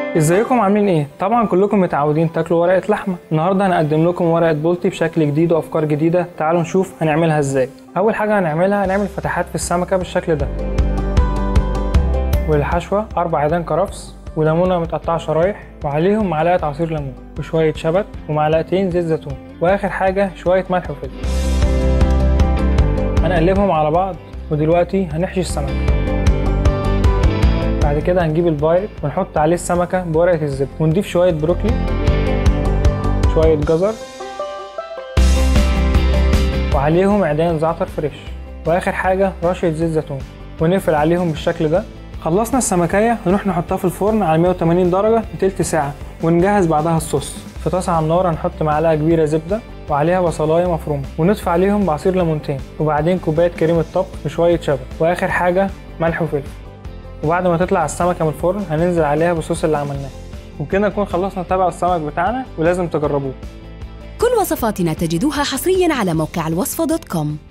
ازيكم عاملين ايه؟ طبعا كلكم متعودين تاكلوا ورقة لحمة. النهارده هنقدم لكم ورقة بولتي بشكل جديد وافكار جديدة. تعالوا نشوف هنعملها ازاي. اول حاجة هنعمل فتحات في السمكة بالشكل ده، والحشوة 4 عيدان كرفس وليمونة متقطعة شرايح، وعليهم معلقة عصير ليمون وشوية شبت ومعلقتين زيت زيتون، واخر حاجة شوية ملح وفلفل. هنقلبهم على بعض، ودلوقتي هنحشي السمكة. بعد كده هنجيب البايركس ونحط عليه السمكة بورقة الزبدة، ونضيف شوية بروكلي، شوية جزر، وعليهم عيدان زعتر فريش، واخر حاجة رشة زيت زيتون، ونقفل عليهم بالشكل ده. خلصنا السمكية هنروح نحطها في الفرن على 180 درجة لتلت ساعة، ونجهز بعدها الصوص. في طاسة على النار هنحط معلقة كبيرة زبدة وعليها بصلاية مفرومة، ونضيف عليهم بعصير ليمونتين، وبعدين كوباية كريمة طبخ وشوية شبت، واخر حاجة ملح وفلفل. وبعد ما تطلع السمكة من الفرن هننزل عليها بالصوص اللي عملناه، وبكده نكون خلصنا طبق السمك بتاعنا، ولازم تجربوه. كل وصفاتنا تجدوها حصريا على موقع الوصفة.com.